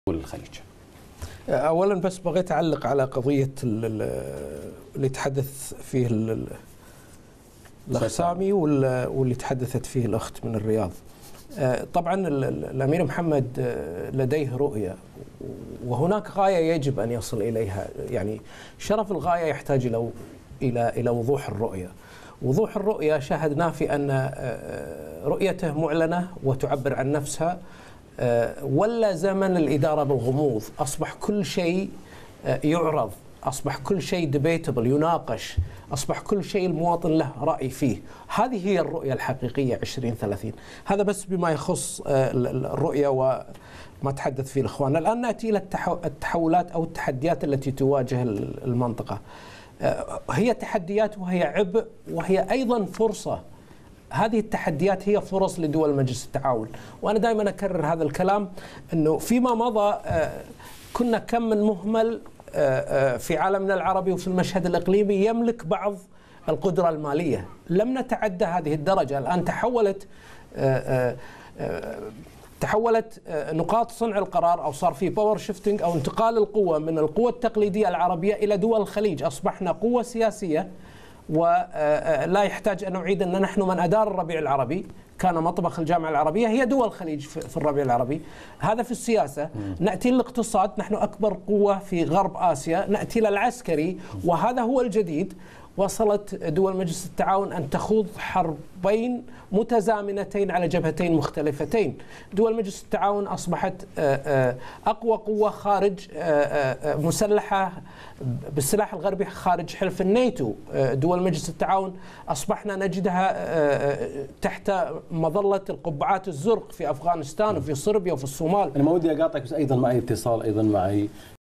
والخليج. اولا بس بغيت اعلق على قضيه اللي تحدث فيه الاخ سامي واللي تحدثت فيه الاخت من الرياض. طبعا الامير محمد لديه رؤيه وهناك غايه يجب ان يصل اليها، يعني شرف الغايه يحتاج الى وضوح الرؤيه. وضوح الرؤيه شاهدناه في ان رؤيته معلنه وتعبر عن نفسها. ولا زمن الإدارة بالغموض، أصبح كل شيء يعرض، أصبح كل شيء ديبيتبل يناقش، أصبح كل شيء المواطن له رأي فيه. هذه هي الرؤية الحقيقية 2030. هذا بس بما يخص الرؤية وما تحدث فيه الإخوان. الآن نأتي إلى التحولات أو التحديات التي تواجه المنطقة. هي تحديات وهي عبء وهي أيضا فرصة. هذه التحديات هي فرص لدول مجلس التعاون، وأنا دائما أكرر هذا الكلام، أنه فيما مضى كنا كم من مهمل في عالمنا العربي وفي المشهد الإقليمي يملك بعض القدرة المالية. لم نتعدى هذه الدرجة. الآن تحولت نقاط صنع القرار، أو صار في باور شيفتنج أو انتقال القوة من القوة التقليدية العربية إلى دول الخليج. أصبحنا قوة سياسية، ولا يحتاج أن نعيد أن نحن من أدار الربيع العربي، كان مطبخ الجامعة العربية هي دول الخليج في الربيع العربي. هذا في السياسة. نأتي للاقتصاد، نحن أكبر قوة في غرب آسيا. نأتي للعسكري، وهذا هو الجديد. وصلت دول مجلس التعاون أن تخوض حربين متزامنتين على جبهتين مختلفتين. دول مجلس التعاون أصبحت أقوى قوة خارج مسلحة بالسلاح الغربي خارج حلف الناتو. دول مجلس التعاون أصبحنا نجدها تحت مظلة القبعات الزرق في أفغانستان وفي صربيا وفي الصومال. أنا ما ودي أقاطعك، بس أيضا معي اتصال أيضا معي